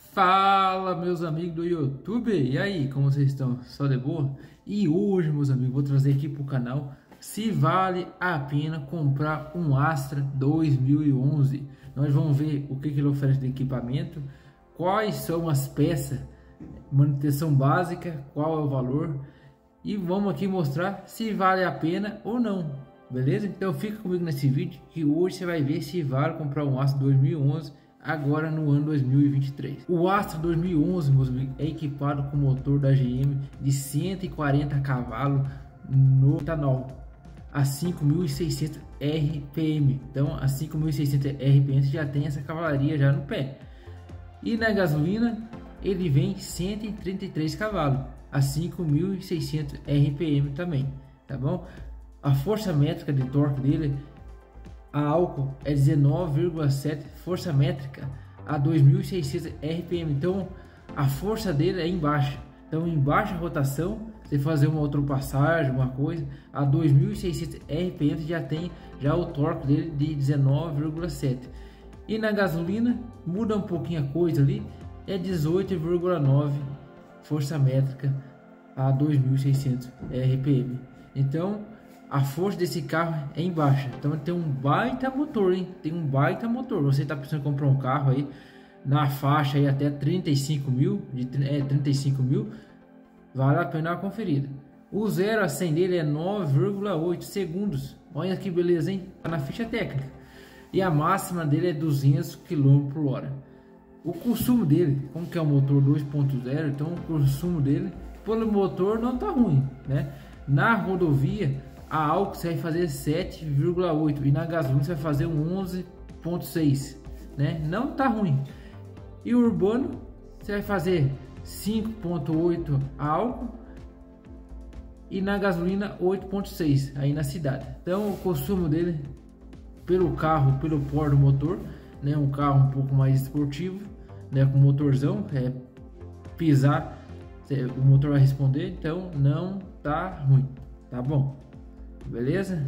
Fala, meus amigos do YouTube, e aí, como vocês estão? Só de boa? E hoje, meus amigos, vou trazer aqui para o canal se vale a pena comprar um Astra 2011. Nós vamos ver o que ele oferece de equipamento, quais são as peças, manutenção básica, qual é o valor, e vamos aqui mostrar se vale a pena ou não, beleza? Então fica comigo nesse vídeo que hoje você vai ver se vale comprar um Astra 2011 agora no ano 2023. O Astra 2011, meus amigos, é equipado com motor da GM de 140 cavalos no etanol a 5.600 RPM. Então a 5.600 RPM já tem essa cavalaria já no pé. E na gasolina ele vem 133 cavalos a 5.600 RPM também, tá bom? A força métrica de torque dele a álcool é 19,7 força métrica a 2.600 RPM. Então a força dele é em baixa. Então em baixa rotação, você fazer uma ultrapassagem, uma coisa, a 2.600 RPM já tem já o torque dele de 19,7. E na gasolina muda um pouquinho a coisa ali, é 18,9 força métrica a 2.600 RPM. Então a força desse carro é em baixa. Então tem um baita motor, hein? Tem um baita motor. Você está precisando comprar um carro aí na faixa aí até 35 mil, 35 mil, vale a pena uma conferida. O 0 a 100 dele é 9,8 segundos. Olha que beleza, hein? Tá na ficha técnica. E a máxima dele é 200 km por hora. O consumo dele, como que é um motor 2.0, então o consumo dele pelo motor não tá ruim, né? Na rodovia a álcool você vai fazer 7,8 e na gasolina você vai fazer um 11,6, né? Não tá ruim. E o urbano você vai fazer 5,8 a álcool e na gasolina 8,6 aí na cidade. Então o consumo dele pelo carro, pelo porte do motor, né? Um carro um pouco mais esportivo, né? Com motorzão, pisar o motor vai responder, então não tá ruim, tá bom? Beleza?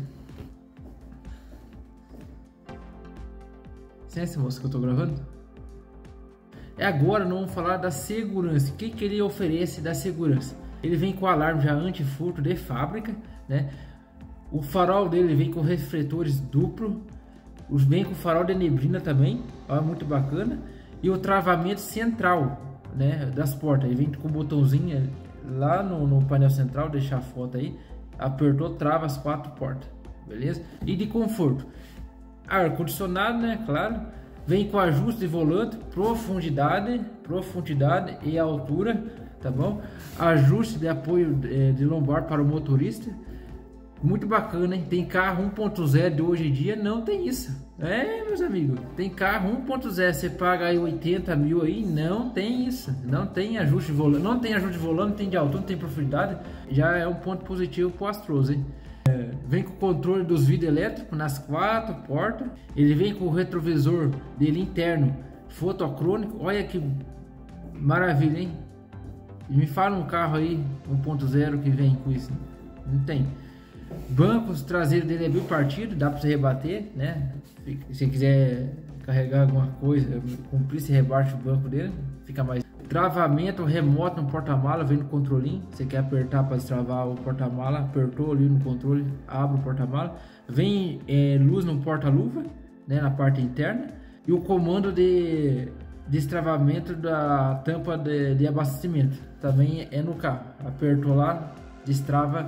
Licença, moça, que eu tô gravando. Agora nós vamos falar da segurança. O que ele oferece da segurança? Ele vem com alarme já anti-furto de fábrica, né? O farol dele vem com refletores duplo. Vem com farol de neblina também, ó, muito bacana. E o travamento central, né, das portas. Ele vem com o botãozinho lá no painel central, deixar a foto aí. Apertou, trava as 4 portas, beleza? E de conforto, ar condicionado, né? Claro. Vem com ajuste de volante, profundidade e altura, tá bom? Ajuste de apoio de lombar para o motorista, muito bacana, hein? Tem carro 1.0 de hoje em dia, não tem isso. Meus amigos, tem carro 1.0, você paga aí 80 mil aí, não tem isso. Não tem ajuste de volante, não tem ajuste de volante, não tem de altura, não tem profundidade. Já é um ponto positivo pro Astroso, hein? Vem com o controle dos vidros elétricos nas 4 portas. Ele vem com o retrovisor dele interno fotocrônico. Olha que maravilha, hein? Me fala um carro aí 1.0 que vem com isso. Não tem. Bancos traseiros dele é bipartido, dá para você rebater, né? Se você quiser carregar alguma coisa, cumprir, se rebaixa o banco dele, fica mais. Travamento remoto no porta-mala, vem no controlinho. Você quer apertar para destravar o porta-mala, apertou ali no controle, abre o porta-mala. Vem luz no porta-luva, né, na parte interna. E o comando de destravamento da tampa de abastecimento também é no carro. Apertou lá, destrava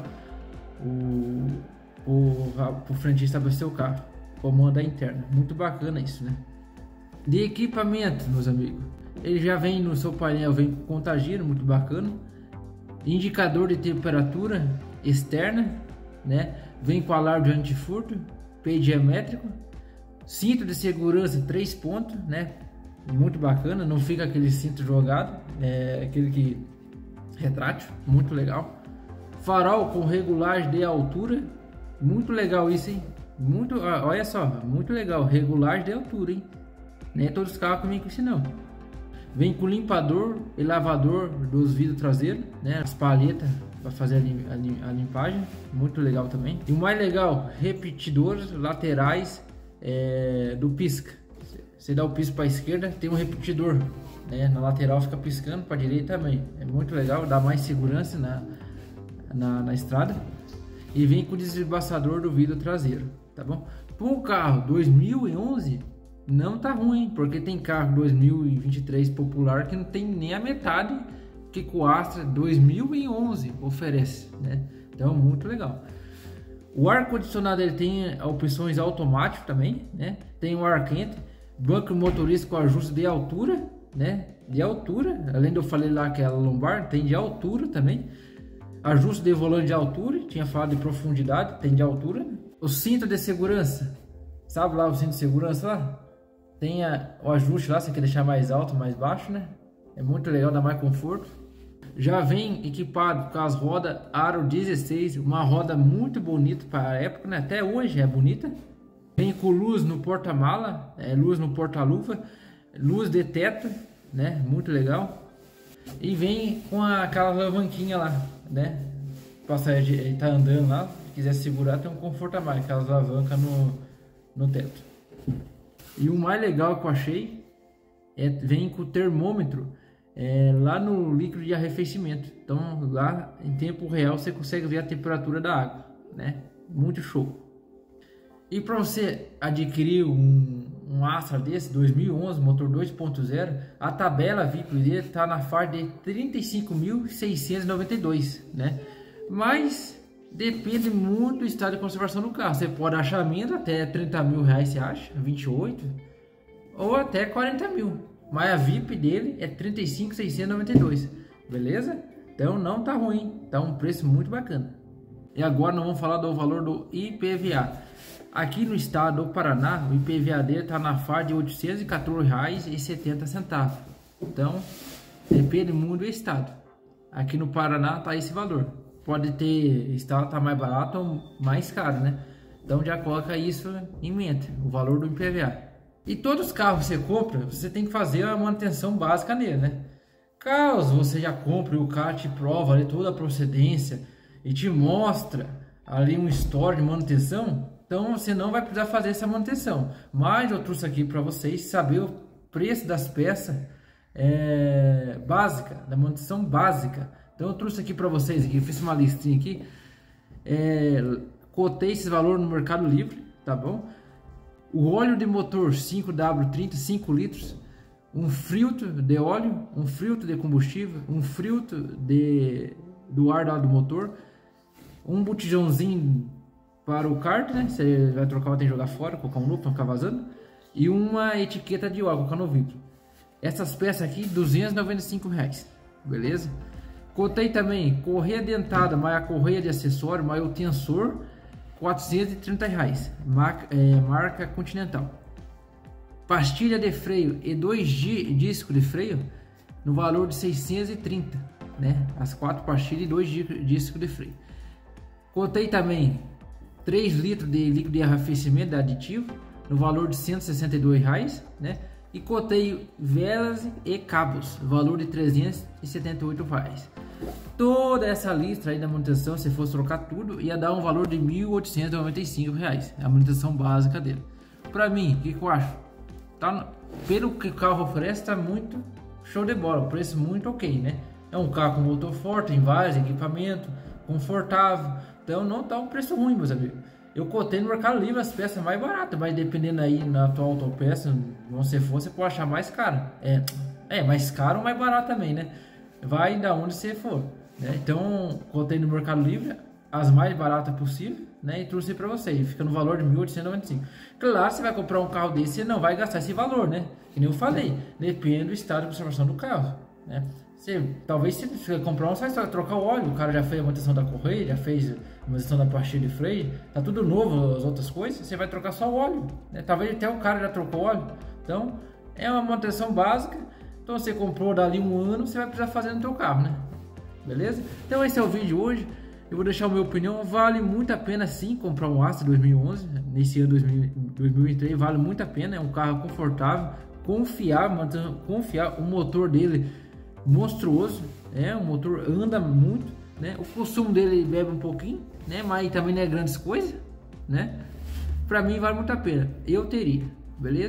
o frentista abastecer o carro. Comando interna, muito bacana isso, né? De equipamento, meus amigos, ele já vem no seu painel, vem com contageiro, muito bacana. Indicador de temperatura externa, né? Vem com alarme de antifurto, P diamétrico, cinto de segurança 3 pontos, né? Muito bacana, não fica aquele cinto jogado, aquele que retrátil, muito legal. Farol com regulagem de altura, muito legal isso, hein? Muito, olha só, muito legal, regulagem de altura, hein? Nem todos os carros que vem com isso não. Vem com limpador e lavador dos vidros traseiros, né? As palhetas para fazer a limpagem, muito legal também. E o mais legal, repetidores laterais do pisca. você dá o pisco para a esquerda, tem um repetidor, né? Na lateral fica piscando, para a direita também. É muito legal, dá mais segurança na estrada. E vem com o desembaçador do vidro traseiro, tá bom? Para um carro 2011 não tá ruim, porque tem carro 2023 popular que não tem nem a metade que o Astra 2011 oferece, né? Então muito legal. O ar condicionado ele tem opções automáticas também, né? Tem o ar quente, banco motorista com ajuste de altura, né? De altura, além de eu falei lá que é a lombar, tem de altura também. Ajuste de volante de altura, tinha falado de profundidade, tem de altura. O cinto de segurança, sabe lá o cinto de segurança lá? Tem o ajuste lá, você quer deixar mais alto, mais baixo, né? É muito legal, dá mais conforto. Já vem equipado com as rodas Aro 16, uma roda muito bonita para a época, né? Até hoje é bonita. Vem com luz no porta-mala, luz no porta-luva, luz de teto, né? Muito legal. E vem com aquela alavanquinha lá, né? O passageiro tá andando lá, se quiser segurar, tem um conforto a mais, aquelas alavancas no teto. E o mais legal que eu achei vem com o termômetro lá no líquido de arrefecimento. Então lá em tempo real você consegue ver a temperatura da água, né? Muito show. E para você adquirir um Astra desse 2011 motor 2.0, a tabela VIP dele está na faixa de 35.692, né? Mas depende muito do estado de conservação do carro. Você pode achar menos, até 30 mil reais você acha, 28 ou até 40 mil. Mas a VIP dele é 35.692, beleza? Então não tá ruim, tá um preço muito bacana. E agora nós vamos falar do valor do IPVA. Aqui no estado do Paraná, o IPVA dele está na faixa de R$ 814,70. Então, depende muito do estado. Aqui no Paraná está esse valor. Pode ter estado tá mais barato ou mais caro, né? Então já coloca isso em mente, o valor do IPVA. E todos os carros que você compra, você tem que fazer a manutenção básica nele, né? Caso você já compre o carro, te prova ali toda a procedência e te mostra ali um histórico de manutenção, então você não vai precisar fazer essa manutenção. Mas eu trouxe aqui para vocês saber o preço das peças básica, da manutenção básica. Então eu trouxe aqui para vocês, aqui, fiz uma listinha aqui, cotei esse valor no Mercado Livre, tá bom? O óleo de motor 5W30, 5 litros, um filtro de óleo, um filtro de combustível, um filtro do ar do motor, um botijãozinho para o kart, né? Você vai trocar, vai ter que jogar fora, colocar um novo para não ficar vazando, e uma etiqueta de óleo, colocar no vidro. Essas peças aqui, R$ 295, beleza? Cotei também correia dentada, mais a correia de acessório, mais o tensor, R$ 430, marca Continental. Pastilha de freio e 2 discos de freio no valor de 630, né? As 4 pastilhas e 2 discos de freio. Cotei também 3 litros de líquido de arrefecimento de aditivo no valor de R$ 162, né? E cotei velas e cabos, valor de R$ 378. Toda essa lista aí da manutenção, se fosse trocar tudo, ia dar um valor de R$ 1.895, a manutenção básica dele. Para mim, o que eu acho? Tá, pelo que o carro oferece, tá muito show de bola, o preço muito ok, né? É um carro com motor forte, tem vários equipamentos, confortável, então não tá um preço ruim, meus amigos. Eu cotei no Mercado Livre as peças mais baratas, mas dependendo aí na tua autopeça, onde você pode achar mais caro. Mais caro ou mais barato também, né? Vai da onde você for, né? Então, cotei no Mercado Livre as mais baratas possível, né? E trouxe para você, e fica no valor de R$ 1.895. Claro, você vai comprar um carro desse, você não vai gastar esse valor, né? Que nem eu falei, depende do estado de conservação do carro, né? Talvez se você comprar um, você vai trocar o óleo, o cara já fez a manutenção da correia, já fez a manutenção da pastilha de freio, tá tudo novo, as outras coisas, você vai trocar só o óleo, né? Talvez até o cara já trocou o óleo. Então, é uma manutenção básica. Então, você comprou dali um ano, você vai precisar fazer no teu carro, né? Beleza? Então, esse é o vídeo de hoje. Eu vou deixar a minha opinião. Vale muito a pena sim comprar um Astra 2011 nesse ano 2023, vale muito a pena. É um carro confortável, confiável, o motor dele monstruoso, o motor anda muito, né? O consumo dele bebe um pouquinho, né? Mas também não é grandes coisas, né? Para mim vale muito a pena, eu teria, beleza?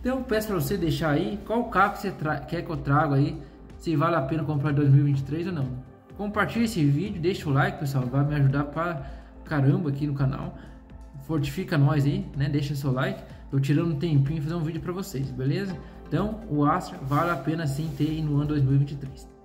Então eu peço para você deixar aí qual carro que você quer que eu traga aí, se vale a pena comprar em 2023 ou não. Compartilhe esse vídeo, deixa o like, pessoal, vai me ajudar pra caramba aqui no canal. Fortifica nós aí, né? Deixa seu like. Tô tirando um tempinho fazer um vídeo para vocês, beleza? Então o Astra vale a pena sim ter aí no ano 2023.